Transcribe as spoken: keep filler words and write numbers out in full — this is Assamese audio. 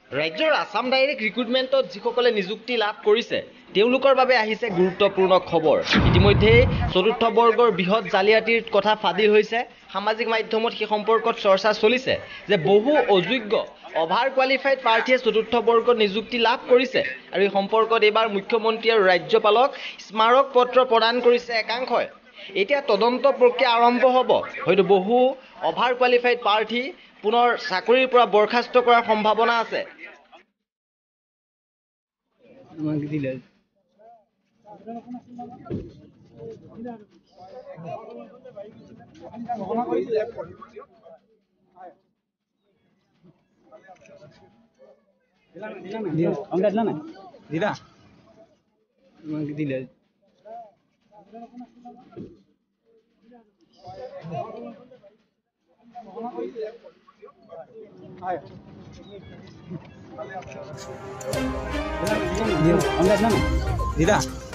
ৰাজ্যৰ আসাম ডাইৰেক্ট ৰিক্ৰুটমেণ্টত যিসকলে নিযুক্তি লাভ কৰিছে তেওঁলোকৰ বাবে আহিছে গুৰুত্বপূৰ্ণ খবৰ। ইতিমধ্যে চতুৰ্থ বৰ্গৰ বৃহৎ জালিয়াতিৰ কথা ফাদিল হৈছে। সামাজিক মাধ্যমত সেই সম্পৰ্কত চৰ্চা চলিছে যে বহু অযোগ্য অভাৰ কোৱালিফাইড প্ৰাৰ্থীয়ে চতুৰ্থ বৰ্গত নিযুক্তি লাভ কৰিছে আৰু এই সম্পৰ্কত এইবাৰ মুখ্যমন্ত্ৰী আৰু ৰাজ্যপালক স্মাৰক পত্ৰ প্ৰদান কৰিছে একাংশই। এতিয়া তদন্ত প্ৰক্ৰিয়া আৰম্ভ হ'ব। হয়তো বহু অভাৰ কোৱালিফাইড প্ৰাৰ্থী পুনৰ চাকৰিৰ পৰা বৰখাস্ত কৰাৰ সম্ভাৱনা আছে। দিদা